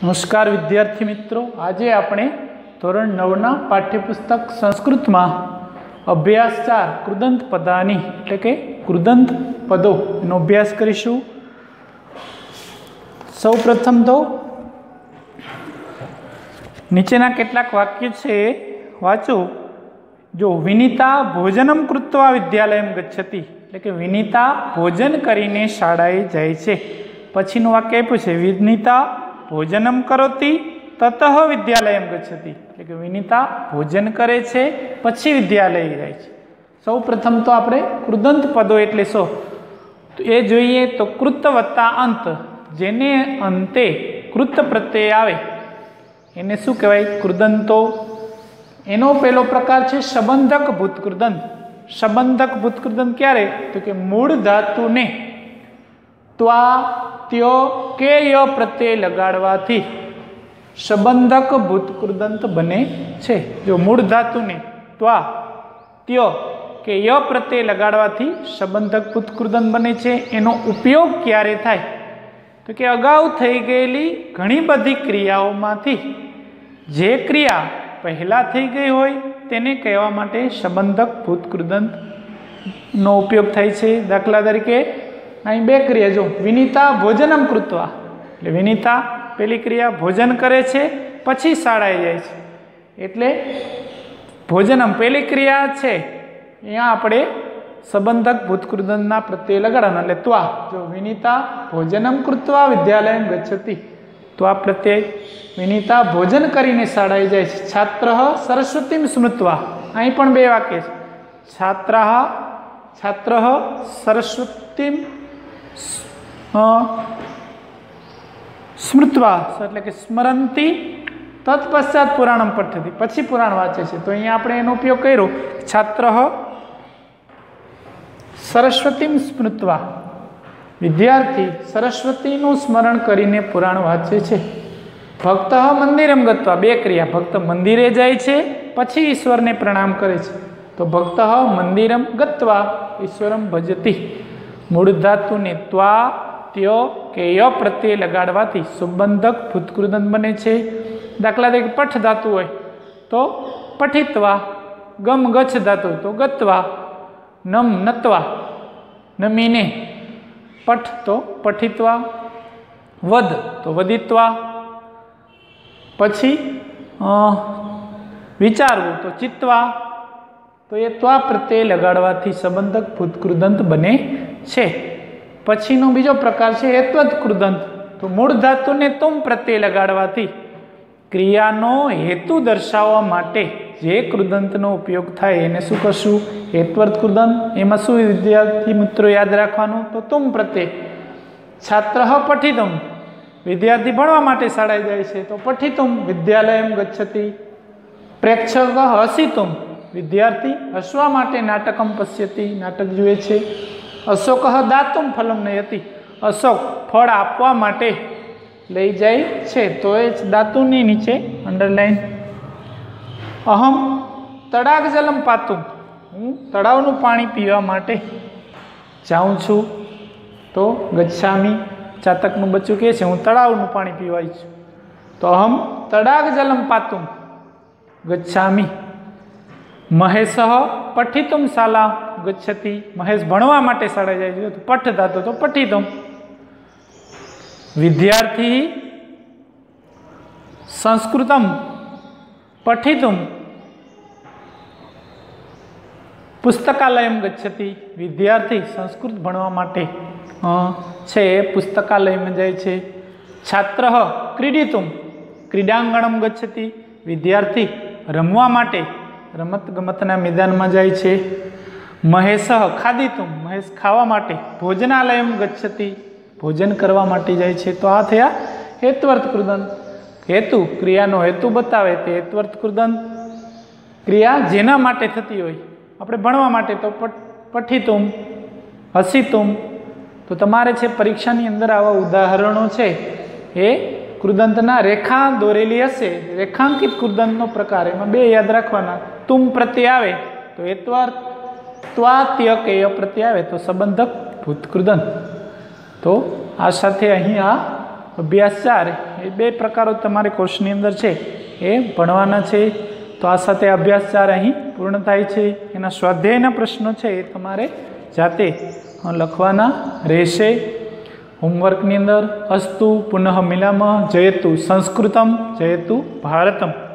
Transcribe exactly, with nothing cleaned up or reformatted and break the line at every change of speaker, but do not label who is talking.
नमस्कार विद्यार्थी मित्रों, आज आपणे धोरण नवना पाठ्यपुस्तक संस्कृत में अभ्यास चार कृदंत पदानी एटले के कृदंत पदों एनो अभ्यास करीशुं। सौ प्रथम तो नीचेना केटलाक वाक्य छे वाँचो। जो विनीता भोजनम कृत्वा विद्यालयम गच्छति एटले के विनीता भोजन करीने शाळाए जाय छे। पछीनुं वाक्य आप्युं छे विनीता भोजनम करोति ततः विद्यालयम गच्छति एटले के विनीता भोजन करे छे पछी विद्यालय जाय छे। सौ प्रथम तो आपणे कृदंत पदों एटले शो तो ए जोईए तो कृत वत्ता अंत जेने अंते कृत प्रत्यय आवे एने शुं कहेवाय कृदंतो। एनो पहेलो प्रकार छे संबंधक भूतकृदंत। संबंधक भूतकृदंत क्यारे तो कि मूळ धातुने त्वा त्यो के य प्रत्यय लगाड़वाथी संबंधक भूतकृदंत बने छे। जो मूळ धातुने त्वा त्यो के य प्रत्यय लगाड़वाथी संबंधक भूतकृदंत बने छे। एनो उपयोग क्यारे थाय तो कि अगाऊ थई गयेली घणी बधी क्रियाओमांथी जे क्रिया पहला थई गई होय तेने कहेवा माटे संबंधक भूतकृदंत नो उपयोग थाय छे। दाखला तरीके અહીં બે ક્રિયા જો વિનીતા ભોજનમ કૃત્વા એટલે વિનીતા પેલી ક્રિયા ભોજન કરે છે પછી શાળાએ જાય છે એટલે ભોજનમ પેલી ક્રિયા છે અહીંયા આપણે સંબંધક ભૂતકૃદંતના પ્રત્યય લગાડવાના એટલે ત્વા। જો વિનીતા ભોજનમ કૃત્વા વિદ્યાલયમ ગચ્છતિ ત્વા પ્રત્યય વિનીતા ભોજન કરીને શાળાએ જાય છે। છાત્રઃ સરસ્વતીમ સ્મૃત્વા અહીં પણ બે વાક્ય છે છાત્રઃ છાત્રઃ સરસ્વતીમ स्मृत्वा એટલે કે સ્મરંતી તત્પશ્ચાત પુરાણમ પઠ્યતિ પછી પુરાણ વાંચે છે। તો અહીંયા આપણે એનો ઉપયોગ કર્યો છાત્રઃ સરસ્વતીમ સ્મૃત્વા વિદ્યાર્થી સરસ્વતીનું સ્મરણ કરીને પુરાણ વાંચે છે। ભક્તઃ મંદિરમ ગત્વા બે ક્રિયા ભક્ત મંદિરે જાય છે પછી ઈશ્વરને પ્રણામ કરે છે તો ભક્તઃ મંદિરમ ગત્વા ઈશ્વરમ ભજતિ। मूળ धातुने त्वा त्यो के य प्रत्यय लगाड़वाथी संबंधक भूतकृदंत बने छे। दाखला तरीके पठ धातु होय तो पठित्वा, गम गच्छ धातु तो गत्वा, नम नत्वा नमीने, पठ तो पठित्वा, वद तो वदित्वा, पछी विचारवुं तो चित्वा। तो ये त्वा प्रत्यय लगाड़वाथी संबंधक भूतकृदंत बने छे। पछीनो बीजो प्रकार छे हेत्वत कृदंत। तो मूळ धातुने तुम प्रत्यय लगाड़वाथी क्रियानो हेतु दर्शाववा माटे जे कृदंतनो उपयोग थाय एने शुं कशुं हेत्वत कृदंत। एमां शुं विद्यार्थी मित्रों याद राखवानुं तो तुम प्रत्यय। छात्रः पठितुं विद्यार्थी भणवा माटे शाळाए जाय छे तो पठितुं विद्यालयं गच्छति। प्रेक्षकः हसितुं विद्यार्थी हसवा माटे नाटकम पश्यति नाटक जुए छे। अशोकः दातुं फलम नयति अशोक फल आपवा माटे लई जाय छे तो ए दातुनी नीचे अंडरलाइन। अहम तड़ाग जलम पातुं हूँ तड़ावनुं पाणी पीवा माटे जाऊँ छूं तो गच्छामी। चातकनुं बच्चुं कहे छे हूँ तड़ावनुं पाणी पीवाय छुं तो अहम तड़ाग जलम पातुं गच्छामी। महेशः पठितुं शाला गच्छति महेश भणवा माटे शाळाए जाय छे तो पठ धातु तो पठितुं। विद्यार्थी संस्कृतं पठितुं पुस्तकालयं गच्छति विद्यार्थी संस्कृत भणवा माटे छे पुस्तकालयमां जाय छे। छात्रः क्रीडितुं क्रीडांगणं गच्छति विद्यार्थी रमवा माटे रमत गमतना मैदान में जाय छे। महेशः खादितुं महेश खावा माटे भोजनालयं गच्छति भोजन करवा माटे जाय छे। तो आ थया हेत्वर्थ कृदंत। हेतु क्रियानो हेतु बतावे ते हेत्वर्थ कृदंत। क्रिया जेना माटे थती होय आपणे भणवा माटे तो पठितुं हसितुं। तो तमारे छे परीक्षानी अंदर आवा उदाहरणों छे ए कृदंतना रेखा दोरेली हशे रेखांकित कृदंतनो प्रकार एमां बे याद राखवाना। तुम प्रत्यय आवे तो हेत्वर्थ त्वा त्य के य प्रत्यय आवे तो संबंधक भूतकृदंत। तो आ साथे अहीं आ अभ्यास चार એ બે પ્રકારો તમારે કોર્સની અંદર છે એ ભણવાના છે। તો આ સાથે અભ્યાસ ચાર અહીં પૂર્ણ થાય છે। એના સ્વાધ્યાયના પ્રશ્નો છે એ તમારે જાતે લખવાના રહેશે હોમવર્કની અંદર। અસ્તુ પુનઃ મિલામः, જયતુ સંસ્કૃતમ, જયતુ ભારતમ।